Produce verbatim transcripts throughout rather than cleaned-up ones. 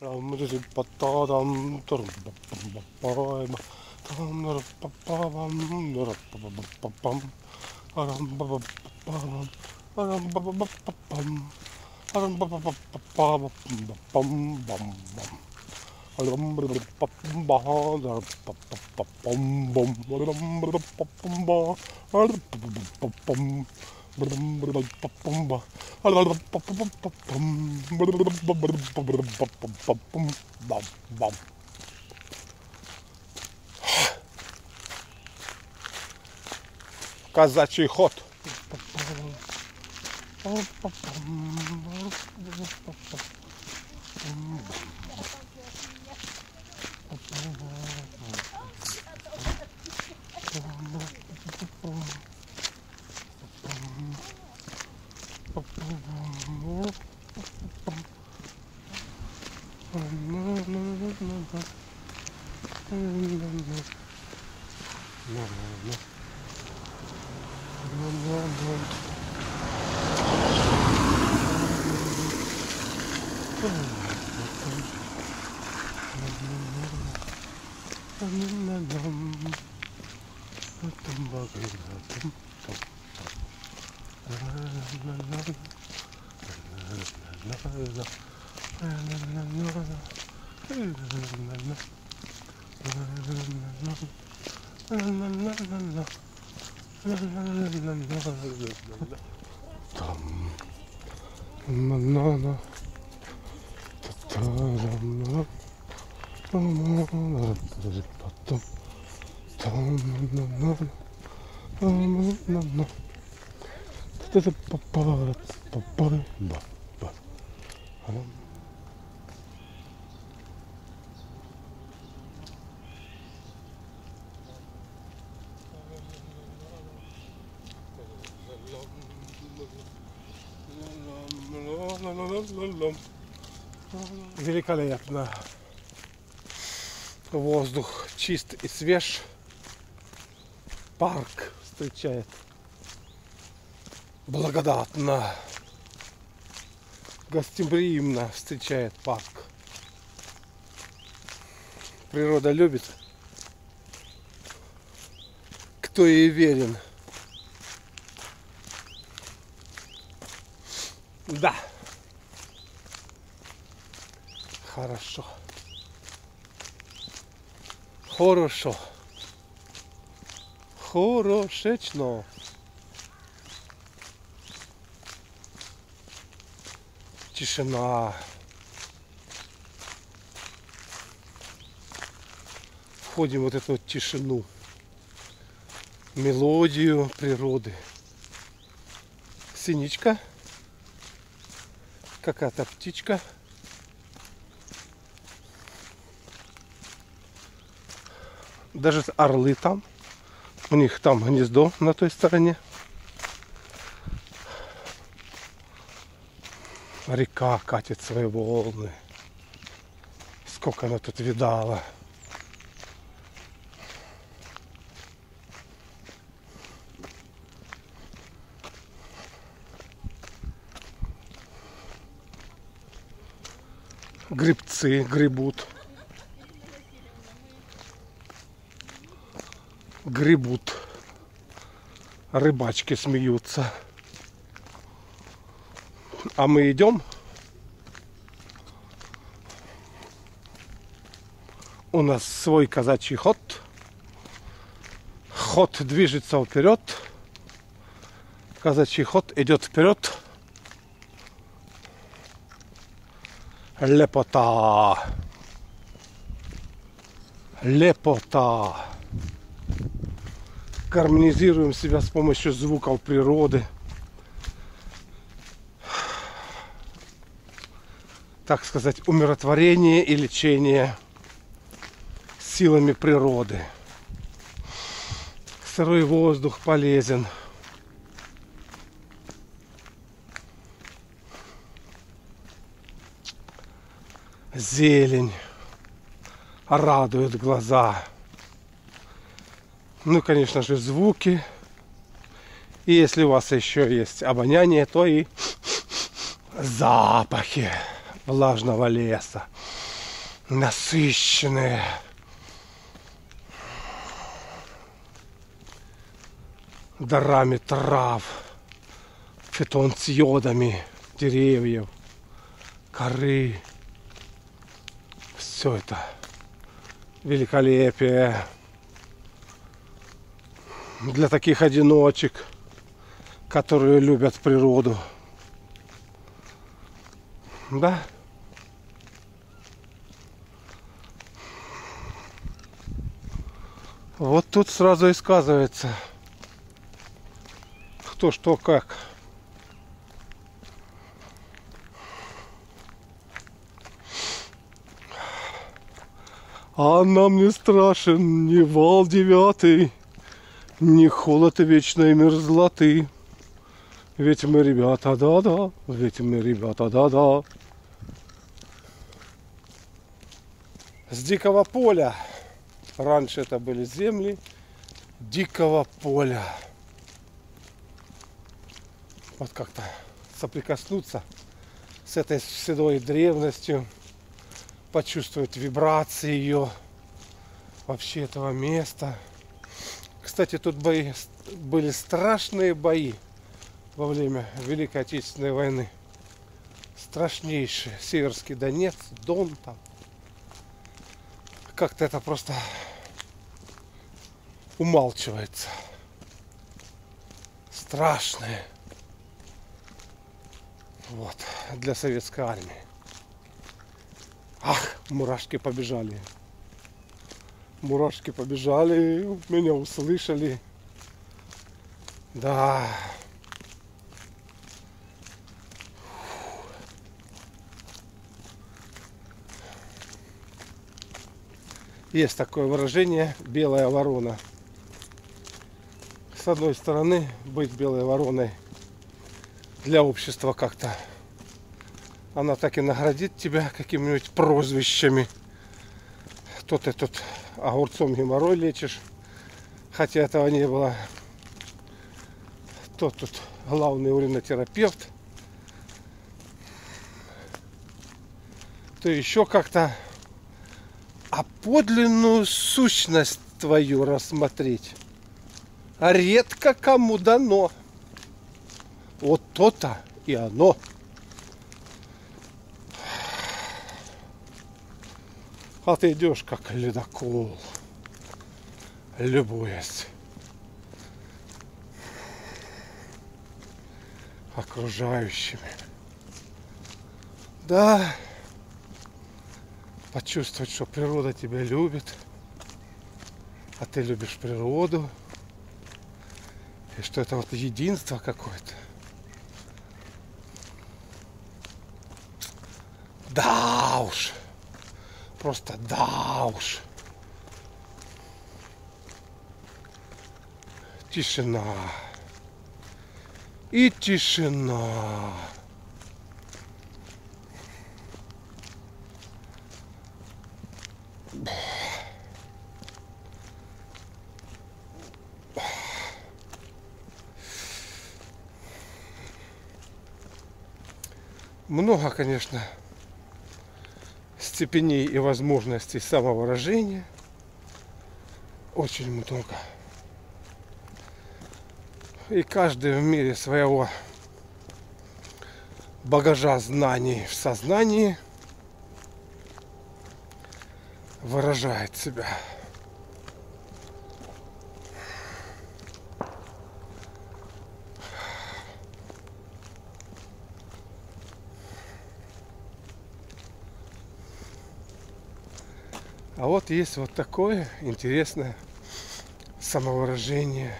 Казачий ход. Великолепно. Воздух чист и свеж. Парк встречает благодатно, гостеприимно встречает парк. Природа любит, кто ей верен. Да. Хорошо. Хорошо. Хорошечно. Тишина. Входим в вот эту вот тишину, мелодию природы. Синичка. Какая-то птичка. Даже орлы там. У них там гнездо на той стороне. Река катит свои волны. Сколько она тут видала. Грибцы гребут. Гребут. Рыбачки смеются. А мы идем. У нас свой казачий ход. Ход движется вперед. Казачий ход идет вперед. Лепота. Лепота. Гармонизируем себя с помощью звуков природы. Так сказать, умиротворение и лечение силами природы. Сырой воздух полезен. Зелень радует глаза. Ну, конечно же, звуки. И если у вас еще есть обоняние, то и запахи влажного леса. насыщенные дарами трав, фитонциодами деревьев, коры. Все это великолепие для таких одиночек, которые любят природу. Да? Вот тут сразу и сказывается, кто что как. А нам не страшен ни вал девятый, ни холод вечной мерзлоты. Ведь мы ребята, да-да, ведь мы ребята, да-да. С дикого поля. Раньше это были земли дикого поля. Вот как-то соприкоснуться с этой седой древностью, почувствовать вибрации ее, вообще этого места. Кстати, тут бои, были страшные бои во время Великой Отечественной войны. Страшнейшие. Северский Донец, Дон там. Как-то это просто умалчивается. Страшные. Вот. Для советской армии. Ах, мурашки побежали. Мурашки побежали, меня услышали. Да. Есть такое выражение «белая ворона». С одной стороны, быть белой вороной для общества как-то. Она так и наградит тебя какими-нибудь прозвищами. То ты тут огурцом геморрой лечишь, хотя этого не было. То тут главный уринотерапевт. То еще как-то. А подлинную сущность твою рассмотреть редко кому дано. Вот то-то и оно. А ты идешь как ледокол, любуясь окружающими. Да, почувствовать, что природа тебя любит, а ты любишь природу, и что это вот единство какое-то. Да уж, просто да уж. Тишина. И тишина. Много, конечно, степеней и возможностей самовыражения. Очень много. И каждый в мере своего багажа знаний в сознании выражает себя. А вот есть вот такое интересное самовыражение.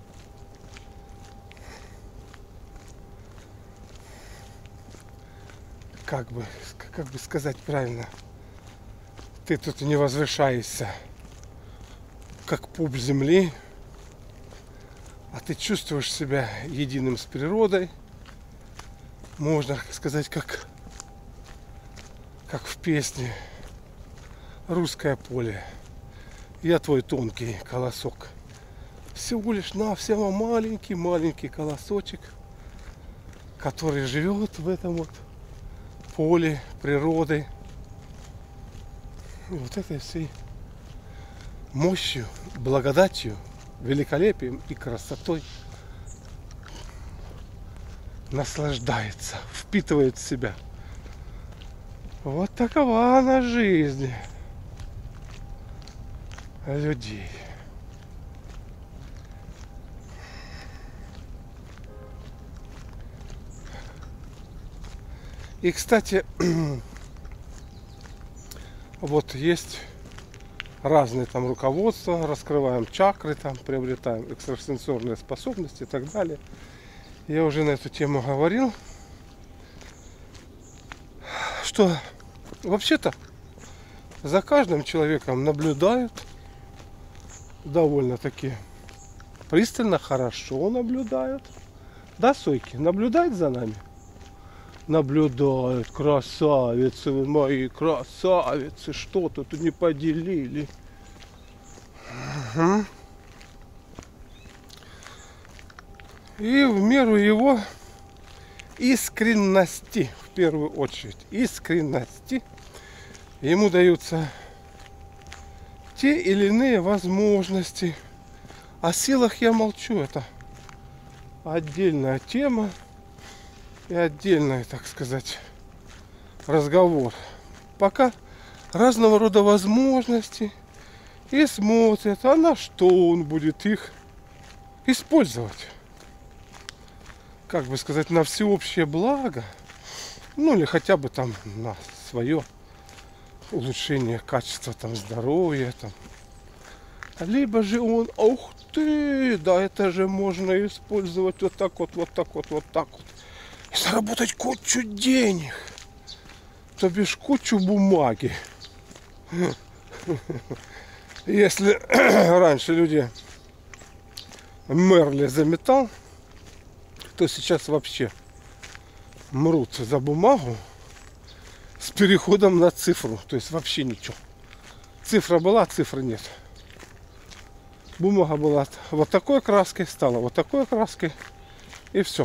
Как бы, как бы сказать правильно, ты тут не возвышаешься, как пуп земли, а ты чувствуешь себя единым с природой, можно сказать, как, как в песне «Русское поле». Я твой тонкий колосок. Всего лишь навсего маленький-маленький колосочек, который живет в этом вот поле природы. И вот этой всей мощью, благодатью, великолепием и красотой наслаждается, впитывает в себя. Вот такова она жизнь людей. И, кстати, вот есть разные там руководства, раскрываем чакры, там приобретаем экстрасенсорные способности и так далее. Я уже на эту тему говорил, что вообще-то за каждым человеком наблюдают довольно-таки пристально, хорошо наблюдают. Да, сойки, наблюдают за нами? Наблюдают, красавицы вы мои, красавицы, что тут не поделили. Угу. И в меру его искренности, в первую очередь, искренности, ему даются те или иные возможности. О силах я молчу, это отдельная тема и отдельный, так сказать, разговор. Пока разного рода возможности, и смотрят, а на что он будет их использовать. Как бы сказать, на всеобщее благо, ну или хотя бы там на свое улучшение качества там здоровья там. Либо же он, ух ты, да это же можно использовать вот так вот, вот так вот, вот так вот. И заработать кучу денег. То бишь кучу бумаги. Если раньше люди мерли за металл, то сейчас вообще мрут за бумагу с переходом на цифру. То есть вообще ничего. Цифра была, цифры нет. Бумага была вот такой краской, стала вот такой краской. И все.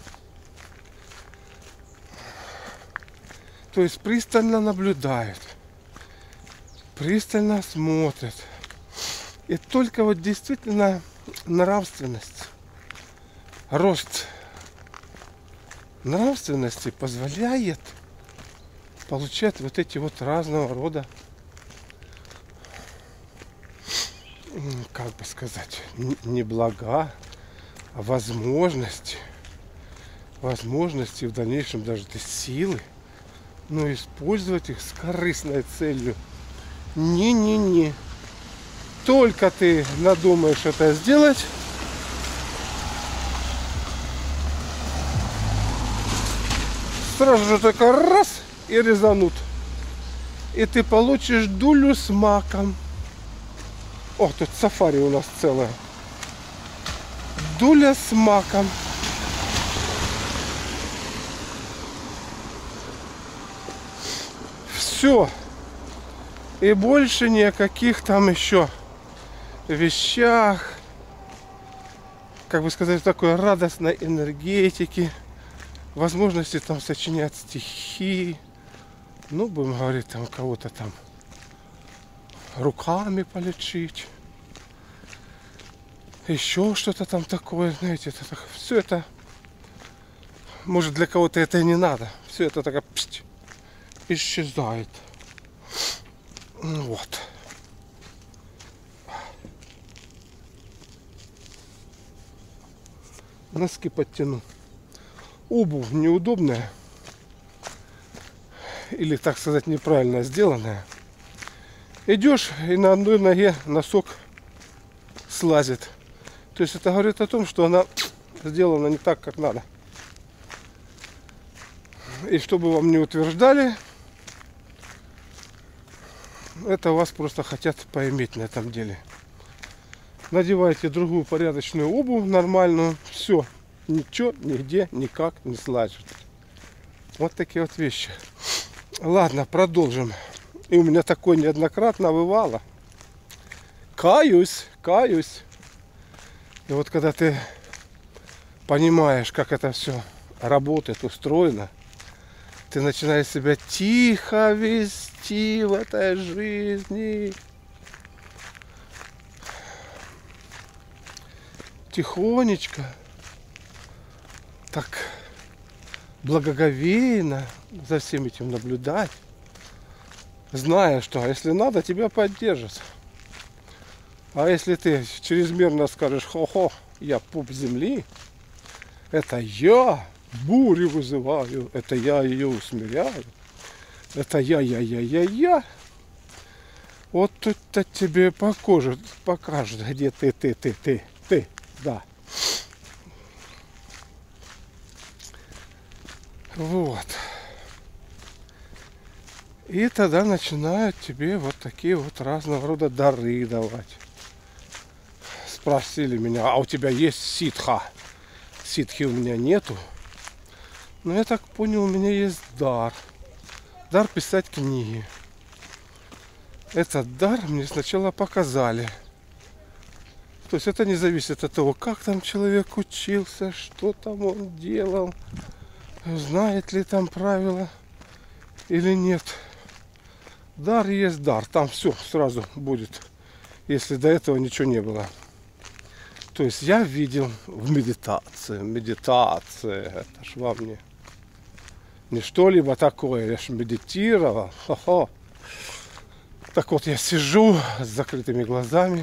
То есть пристально наблюдают. Пристально смотрят. И только вот действительно нравственность, рост нравственности позволяет получать вот эти вот разного рода, как бы сказать, не блага, а возможности. Возможности в дальнейшем даже силы, но использовать их с корыстной целью. Не-не-не. Только ты надумаешь это сделать, сразу же только раз и резанут. И ты получишь дулю с маком. О, тут сафари у нас целая. Дуля с маком. Все. И больше ни о каких там еще вещах, как бы сказать, такой радостной энергетики, возможности там сочинять стихи, ну, будем говорить, там кого-то там руками полечить, еще что-то там такое, знаете, это так, все это, может, для кого-то это и не надо, все это так псть, исчезает. Вот. Носки подтяну. Обувь неудобная. Или, так сказать, неправильно сделанная. Идешь, и на одной ноге носок слазит. То есть это говорит о том, что она сделана не так, как надо. И чтобы вам не утверждали, это вас просто хотят поиметь на этом деле. Надевайте другую порядочную обувь, нормальную. Все. Ничего, нигде, никак не слазит. Вот такие вот вещи. Ладно, продолжим. И у меня такое неоднократно бывало. Каюсь, каюсь. И вот когда ты понимаешь, как это все работает, устроено, Ты начинаешь себя тихо вести в этой жизни. Тихонечко. Так благоговейно за всем этим наблюдать. Зная, что если надо, тебя поддержат. А если ты чрезмерно скажешь: хо-хо, я пуп земли, это я бурю вызываю, это я ее усмиряю, это я-я-я-я-я, вот тут-то тебе покажут, покажут, где ты, ты, ты, ты, ты, да. Вот. И тогда начинают тебе вот такие вот разного рода дары давать. Спросили меня: а у тебя есть ситха? Ситхи у меня нету. Но я так понял, у меня есть дар. Дар писать книги. Этот дар мне сначала показали. То есть это не зависит от того, как там человек учился, что там он делал, знает ли там правила или нет. Дар есть дар. Там все сразу будет, если до этого ничего не было. То есть я видел в медитации. Медитация, это ж во мне. Не что-либо такое, я ж медитировал. Хо-хо. Так вот, я сижу с закрытыми глазами.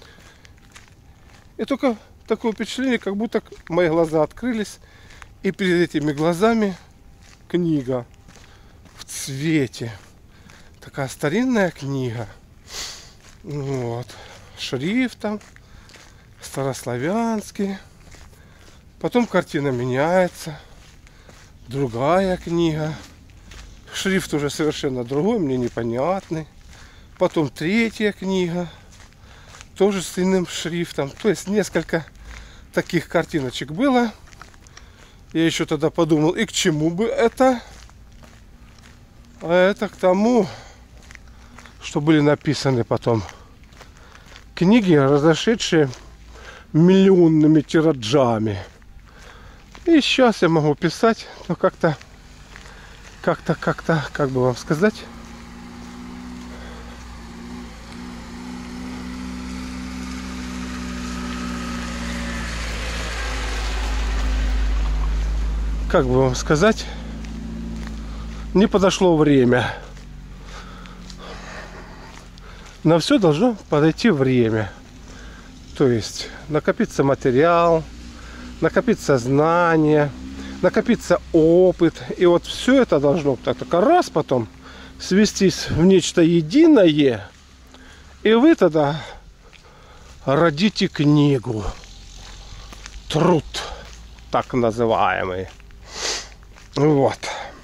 И только такое впечатление, как будто мои глаза открылись. И перед этими глазами книга в цвете. Такая старинная книга. Вот. Шрифтом. Старославянский. Потом картина меняется. Другая книга. Шрифт уже совершенно другой, мне непонятный. Потом третья книга. Тоже с иным шрифтом. То есть несколько таких картиночек было. Я еще тогда подумал, и к чему бы это? А это к тому, что были написаны потом книги, разошедшие миллионными тираджами. И сейчас я могу писать, но как-то, как-то, как-то, как бы вам сказать, как бы вам сказать, не подошло время. На все должно подойти время. То есть накопиться материал, накопиться знания, накопиться опыт. И вот все это должно так только раз потом свестись в нечто единое. И вы тогда родите книгу. Труд, так называемый. Вот.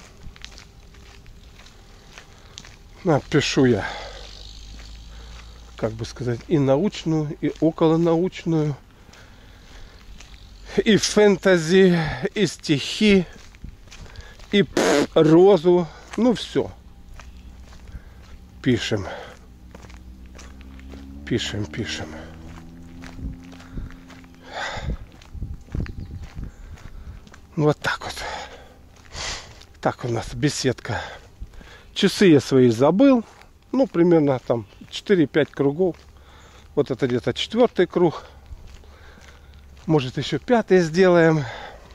Напишу я, как бы сказать, и научную, и околонаучную, и фэнтези, и стихи, и прозу. Ну все. Пишем. Пишем, пишем. Вот так вот. Так у нас беседка. Часы я свои забыл. Ну, примерно там четыре-пять кругов. Вот это где-то четвертый круг. Может, еще пятый сделаем.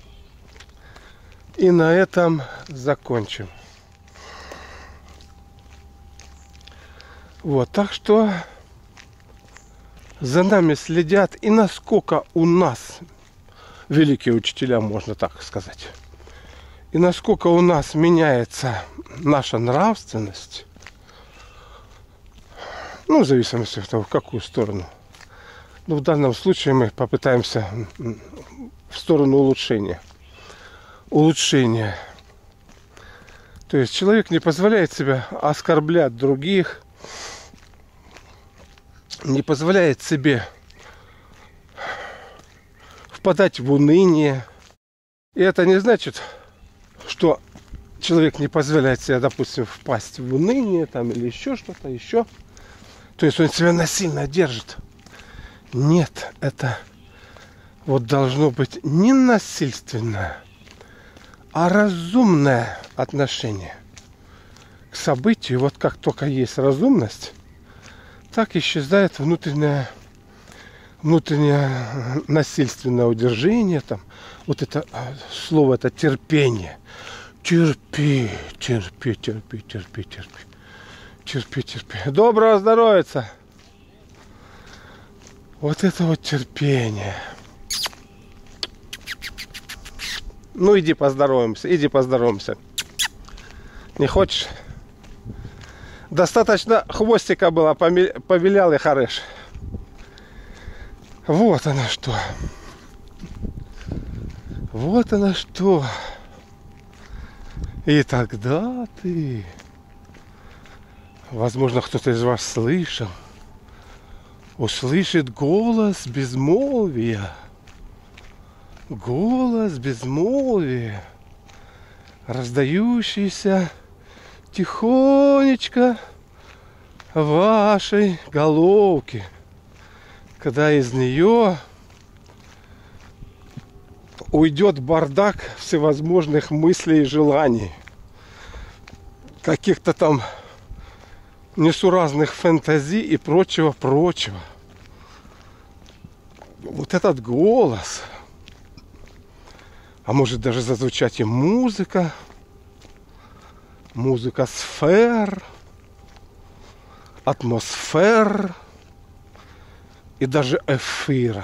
И на этом закончим. Вот, так что за нами следят. И насколько у нас великие учителя, можно так сказать. И насколько у нас меняется наша нравственность, ну, в зависимости от того, в какую сторону. Но в данном случае мы попытаемся в сторону улучшения. Улучшения. То есть человек не позволяет себе оскорблять других, не позволяет себе впадать в уныние. И это не значит, что человек не позволяет себе, допустим, впасть в уныние там, или еще что-то, еще. То есть он себя насильно держит. Нет, это вот должно быть не насильственное, а разумное, отношение к событию. Вот как только есть разумность, так исчезает внутреннее, внутреннее насильственное удержание. Там, вот это слово, это терпение. Терпи, терпи, терпи, терпи, терпи. Терпи, терпи. Доброго здоровья! Вот это вот терпение. Ну иди поздороваемся, иди поздороваемся. Не хочешь? Достаточно хвостика было, повилял и хорош. Вот оно что. Вот оно что. И тогда ты, возможно, кто-то из вас слышал, услышит голос безмолвия. Голос безмолвия, раздающийся тихонечко в вашей головке, когда из нее уйдет бардак всевозможных мыслей и желаний, каких-то там несуразных фантазий и прочего-прочего. Вот этот голос, а может даже зазвучать и музыка, музыка сфер, атмосфер и даже эфира.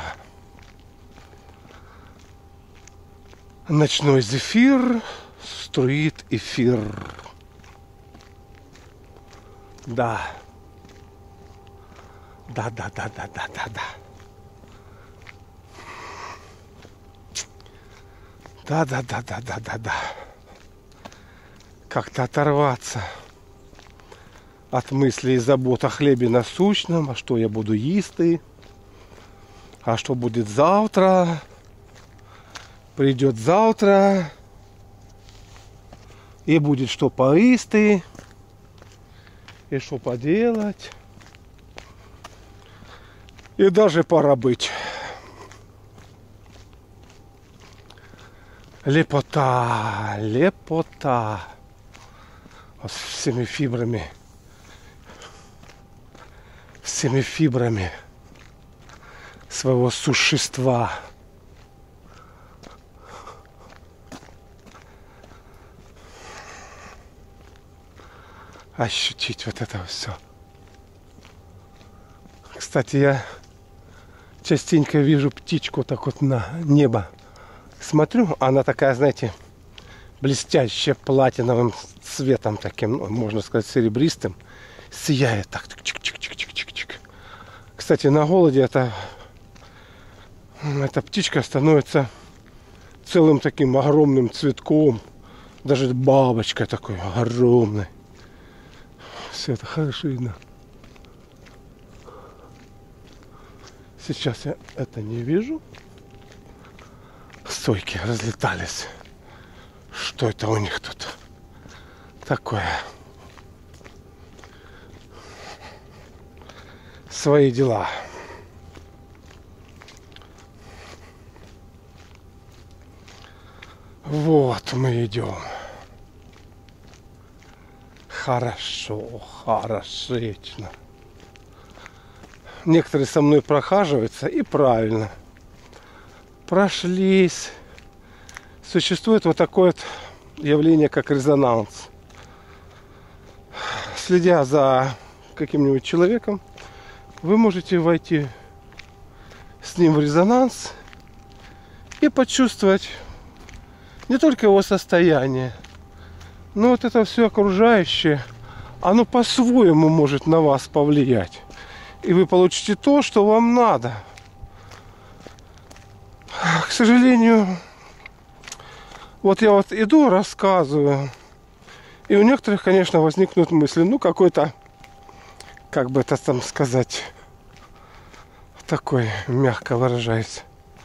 Ночной зефир струит эфир. Да. Да, да, да, да, да, да, да. Да, да, да, да, да, да, да. Как-то оторваться от мыслей и забот о хлебе насущном, а что я буду есть, а что будет завтра, придет завтра, и будет что поесть, и что поделать, и даже пора быть. Лепота, лепота. Вот всеми фибрами, всеми фибрами своего существа. Ощутить вот это все. Кстати, я частенько вижу птичку так вот на небо. Смотрю, она такая, знаете, блестящая, платиновым цветом таким, ну, можно сказать, серебристым, сияет так, чик-чик-чик-чик-чик. Кстати, на голоде это, эта птичка становится целым таким огромным цветком, даже бабочкой такой огромной. Все это хорошо видно. Сейчас я это не вижу. Сойки разлетались. Что это у них тут такое? Свои дела. Вот мы идем. Хорошо, хорошечно. Некоторые со мной прохаживаются, и правильно. Прошлись. Существует вот такое вот явление, как резонанс. Следя за каким-нибудь человеком, вы можете войти с ним в резонанс и почувствовать не только его состояние, но вот это все окружающее, оно по-своему может на вас повлиять. И вы получите то, что вам надо. К сожалению, вот я вот иду, рассказываю, и у некоторых, конечно, возникнут мысли, ну, какой-то, как бы это там сказать, такой, мягко выражаясь,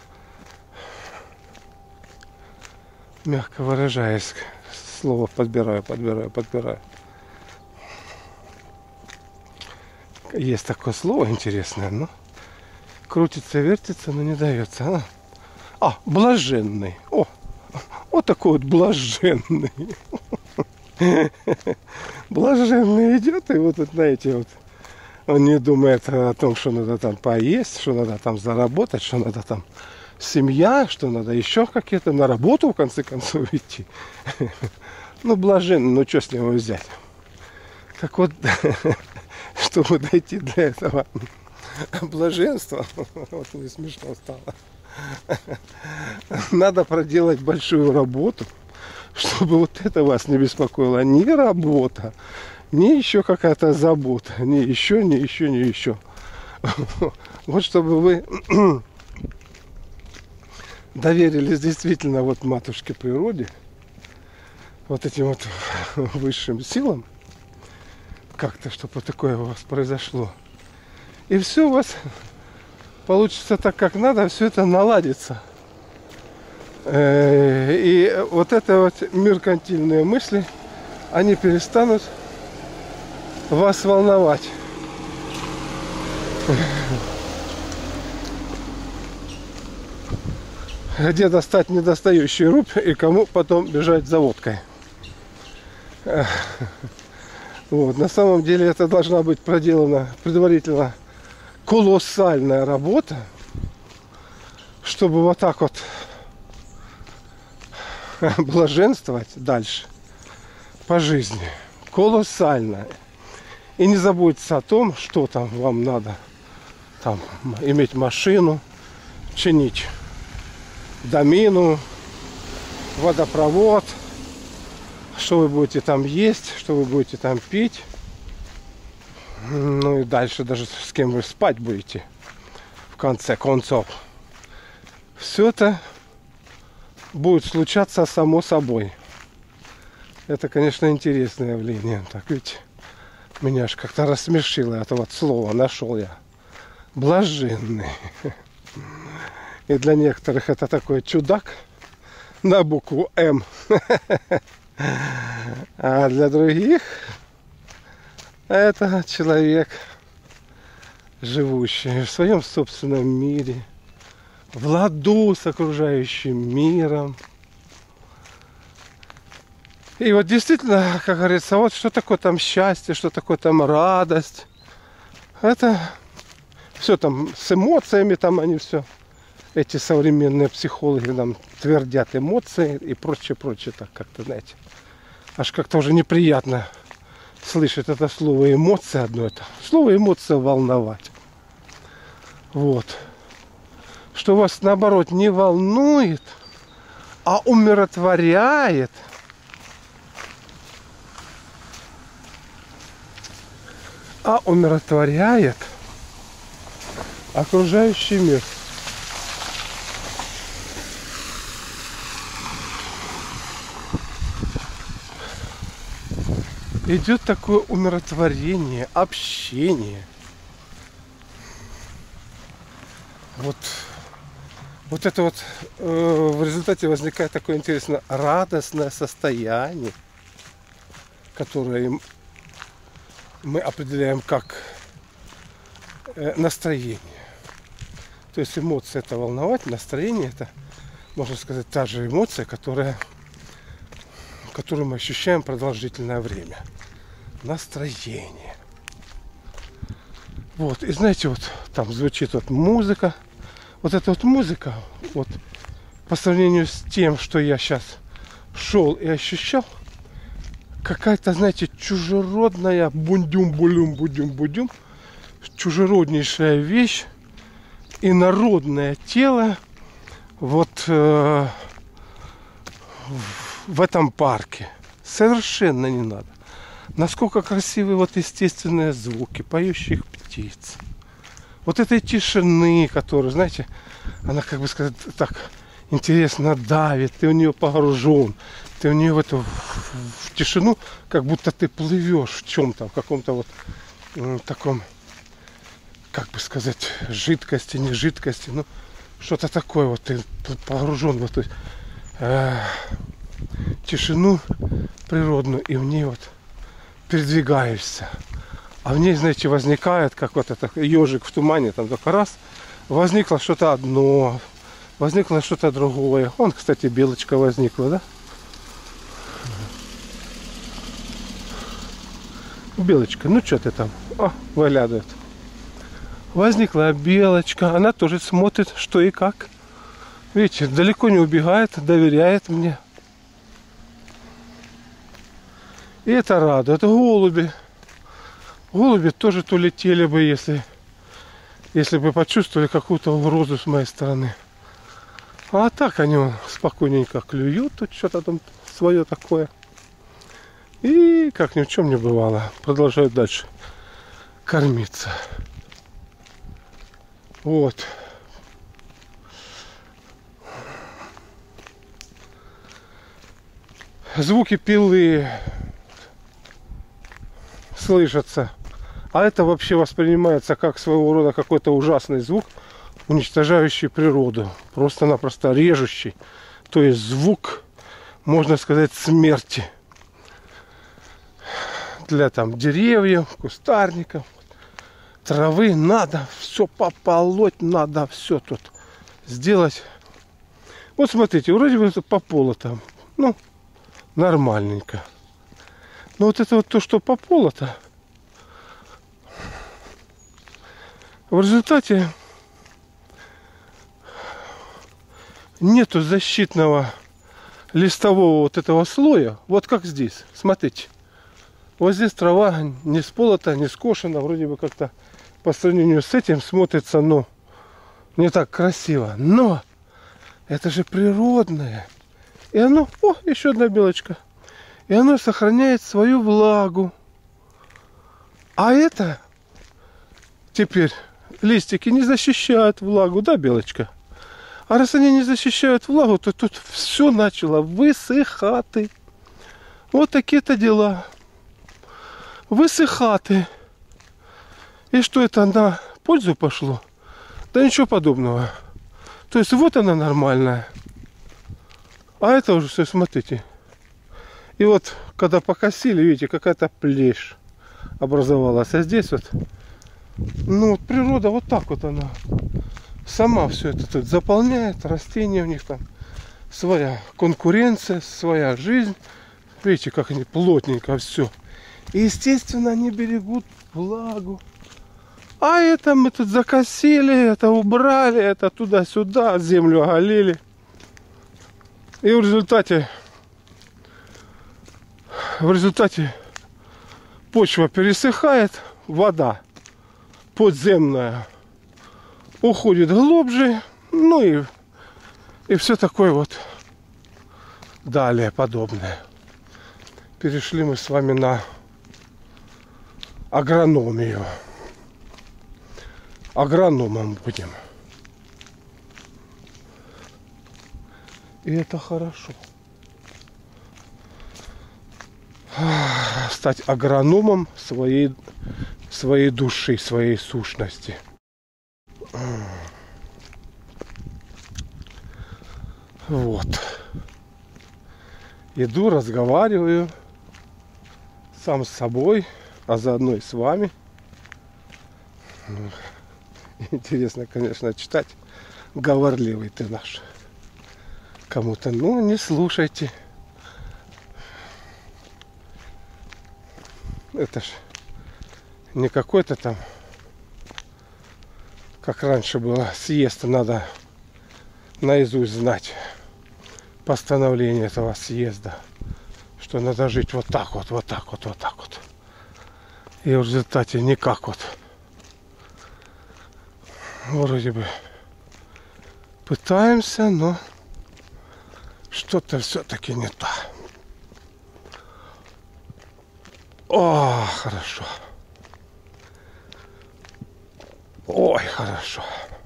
мягко выражаясь, слово подбираю, подбираю, подбираю. Есть такое слово интересное, но крутится, вертится, но не дается. А, а блаженный. О, вот такой вот блаженный. Блаженный идет, и вот, знаете, вот он не думает о том, что надо там поесть, что надо там заработать, что надо там семья, что надо еще какие-то на работу в конце концов идти. Ну, блаженный, ну что с него взять? Так вот, чтобы дойти до этого блаженства, вот мне смешно стало, надо проделать большую работу, чтобы вот это вас не беспокоило. Ни работа, ни еще какая-то забота, ни еще, ни еще, ни еще. Вот чтобы вы доверились действительно вот матушке природе, вот этим вот высшим силам, как-то, чтобы вот такое у вас произошло. И все у вас получится так, как надо, все это наладится. И вот это вот меркантильные мысли, они перестанут вас волновать. Где достать недостающий рубь и кому потом бежать за водкой. Вот. На самом деле это должна быть проделана предварительно колоссальная работа, чтобы вот так вот блаженствовать дальше по жизни. Колоссальная. И не забудьте о том, что там вам надо. Там иметь машину, чинить домину, водопровод, что вы будете там есть, что вы будете там пить. Ну и дальше даже с кем вы спать будете. В конце концов. Все это будет случаться само собой. Это, конечно, интересное явление. Так ведь меня аж как-то рассмешило это вот слово. Нашел я. Блаженный. И для некоторых это такой чудак на букву М. А для других это человек, живущий в своем собственном мире, в ладу с окружающим миром. И вот действительно, как говорится, вот что такое там счастье, что такое там радость. Это все там с эмоциями, там они все, эти современные психологи нам твердят эмоции и прочее, прочее, так как-то, знаете, аж как-то уже неприятно слышать это слово эмоция одно это. Слово эмоция волновать. Вот. Что вас наоборот не волнует, а умиротворяет. А умиротворяет окружающий мир. Идет такое умиротворение, общение. Вот, вот это вот э, в результате возникает такое интересное радостное состояние, которое мы определяем как э, настроение. То есть эмоция это волновать, настроение это, можно сказать, та же эмоция, которая, которую мы ощущаем продолжительное время. Настроение. Вот, и знаете, вот там звучит вот музыка. Вот эта вот музыка, вот по сравнению с тем, что я сейчас шел и ощущал, какая-то, знаете, чужеродная бундюм-булюм-будюм-будюм, чужероднейшая вещь, инородное тело вот э, в этом парке. Совершенно не надо. Насколько красивые вот естественные звуки, поющих птиц. Вот этой тишины, которая, знаете, она, как бы сказать, так интересно давит, ты в нее погружен, ты в нее в эту в тишину, как будто ты плывешь в чем-то, в каком-то вот э, таком, как бы сказать, жидкости, не жидкости, ну, что-то такое, вот ты погружен в эту э, тишину природную, и в ней вот передвигаешься. А в ней, знаете, возникает, как вот это ежик в тумане, там только раз, возникло что-то одно, возникло что-то другое. Вон, кстати, белочка возникла, да? Белочка, ну что ты там? О, выглядывает. Возникла белочка. Она тоже смотрит, что и как. Видите, далеко не убегает, доверяет мне. И это радует. Голуби. Голуби тоже то летели бы, если, если бы почувствовали какую-то угрозу с моей стороны. А так они вон спокойненько клюют. Тут что-то там свое такое. И как ни в чем не бывало. Продолжают дальше кормиться. Вот. Звуки пилы слышатся. А это вообще воспринимается как своего рода какой-то ужасный звук, уничтожающий природу. Просто-напросто режущий. То есть звук, можно сказать, смерти. Для там деревьев, кустарников, травы надо все пополоть, надо все тут сделать. Вот смотрите, вроде бы это пополото, ну, нормальненько. Но вот это вот то, что пополото, в результате нету защитного листового вот этого слоя, вот как здесь, смотрите. Вот здесь трава не сполота, не скошена, вроде бы как-то по сравнению с этим смотрится, ну, не так красиво. Но это же природное. И оно, о, еще одна белочка. И оно сохраняет свою влагу. А это теперь листики не защищают влагу, да, белочка? А раз они не защищают влагу, то тут все начало высыхать. Вот такие-то дела. Высыхаты. И что это на пользу пошло? Да ничего подобного. То есть вот она нормальная. А это уже все, смотрите. И вот, когда покосили, видите, какая-то плешь образовалась. А здесь вот, ну вот природа вот так вот она сама все это тут заполняет. Растения у них там своя конкуренция, своя жизнь. Видите, как они плотненько все. И, естественно, они берегут влагу. А это мы тут закосили, это убрали, это туда-сюда, землю оголили. И в результате, в результате почва пересыхает, вода подземная уходит глубже, ну и, и все такое вот далее подобное. Перешли мы с вами на агрономию. Агрономом будем. И это хорошо. Стать агрономом своей, своей души, своей сущности. Вот. Иду, разговариваю сам с собой, а заодно и с вами. Интересно, конечно, читать. Говорливый ты наш. Кому-то, ну, не слушайте. Это ж не какой-то там, как раньше было, съезд, надо наизусть знать постановление этого съезда, что надо жить вот так вот, вот так вот, вот так вот. И в результате никак вот. Вроде бы пытаемся, но что-то все-таки не то. О, хорошо. Ой, хорошо.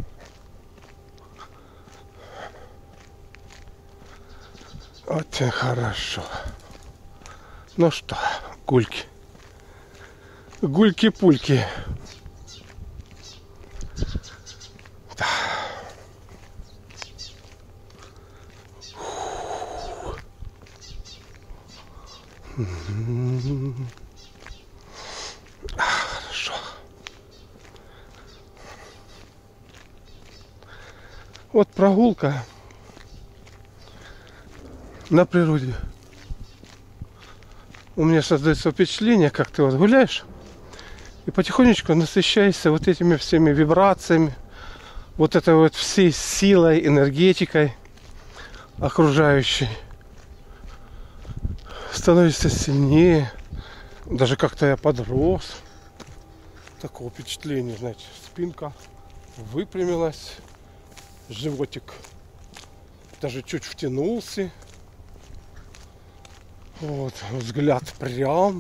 Очень хорошо. Ну что, гульки. Гульки-пульки. Да. Хорошо. Вот прогулка на природе. у меня создается впечатление, как ты вот гуляешь и потихонечку насыщаешься вот этими всеми вибрациями, вот этой вот всей силой, энергетикой окружающей. Становишься сильнее. Даже как-то я подрос. Такого впечатления, знаете, спинка выпрямилась, животик даже чуть втянулся. Вот, взгляд прям.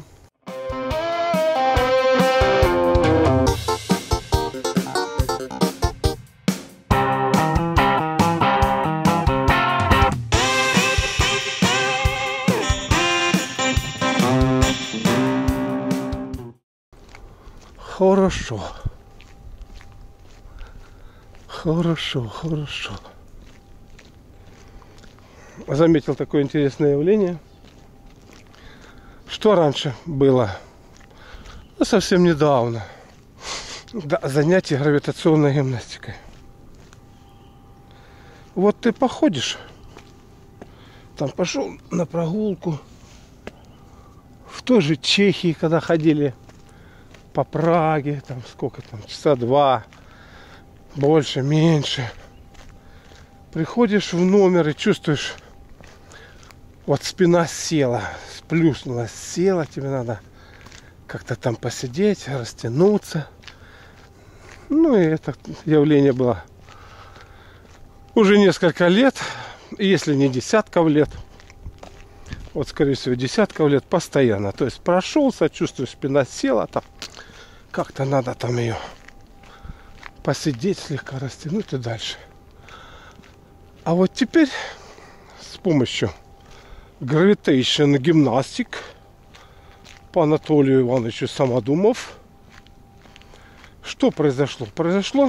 Хорошо. Хорошо, хорошо. Заметил такое интересное явление. Что раньше было? Ну, совсем недавно. Да, занятие гравитационной гимнастикой. Вот ты походишь, там пошел на прогулку. В той же Чехии, когда ходили по Праге, там сколько там, часа два, больше, меньше. Приходишь в номер и чувствуешь, вот спина села, сплюснулась, села, тебе надо как-то там посидеть, растянуться. Ну и это явление было уже несколько лет, если не десятков лет. Вот, скорее всего, десятков лет постоянно. То есть прошелся, чувствую, спина села, там как-то надо там ее посидеть, слегка растянуть и дальше. А вот теперь с помощью Gravitation Gymnastic по Анатолию Ивановичу Самодумов что произошло? Произошло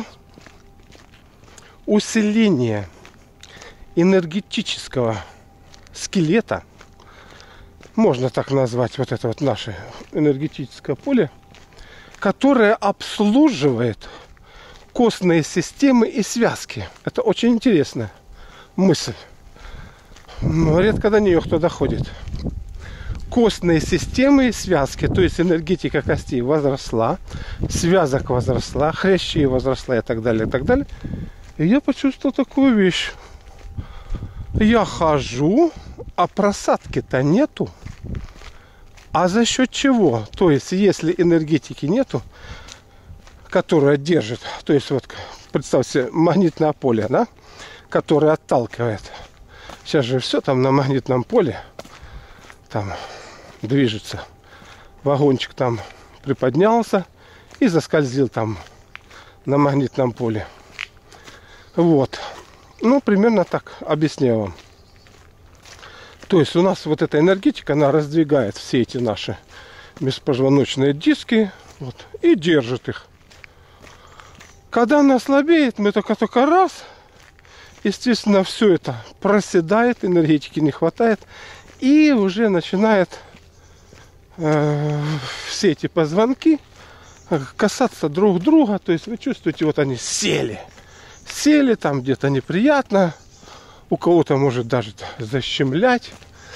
усиление энергетического скелета, можно так назвать вот это вот наше энергетическое поле, которое обслуживает костные системы и связки. Это очень интересная мысль. Но редко до нее кто доходит. Костные системы и связки, то есть энергетика костей возросла, связок возросла, хрящей возросла и так далее, и так далее. И я почувствовал такую вещь. Я хожу, а просадки-то нету. А за счет чего? То есть, если энергетики нету, которая держит, то есть, вот, представьте, магнитное поле, да, которое отталкивает. Сейчас же все там на магнитном поле там движется. Вагончик там приподнялся и заскользил там на магнитном поле. Вот. Ну, примерно так объясняю вам. То есть у нас вот эта энергетика, она раздвигает все эти наши межпозвоночные диски, вот, и держит их. Когда она слабеет, мы только-только раз, естественно, все это проседает, энергетики не хватает, и уже начинает э, все эти позвонки касаться друг друга. То есть вы чувствуете, вот они сели. Сели, там где-то неприятно. У кого-то может даже защемлять.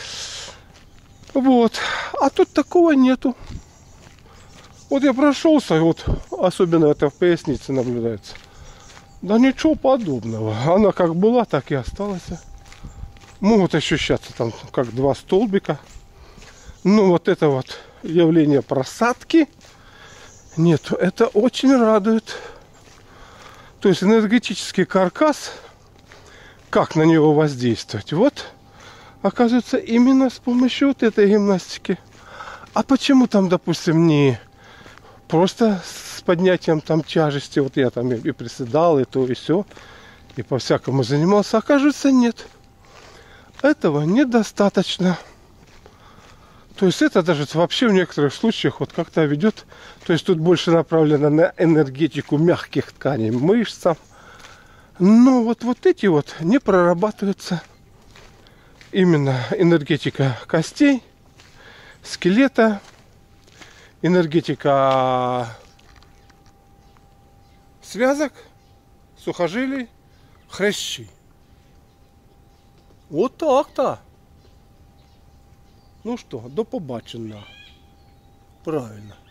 Вот. А тут такого нету. Вот я прошелся, вот особенно это в пояснице наблюдается. Да ничего подобного. Она как была, так и осталась. Могут ощущаться там как два столбика. Но вот это вот явление просадки нет. Это очень радует. То есть энергетический каркас, как на него воздействовать? Вот, оказывается, именно с помощью вот этой гимнастики. А почему там, допустим, не просто с поднятием там тяжести, вот я там и приседал, и то, и все, и по-всякому занимался? Оказывается, нет. Этого недостаточно. То есть это даже вообще в некоторых случаях вот как-то ведет, то есть тут больше направлено на энергетику мягких тканей, мышцам. Но вот, вот эти вот не прорабатываются. Именно энергетика костей, скелета, энергетика связок, сухожилий, хрящей. Вот так-то. Ну що, до побачення. Правильно.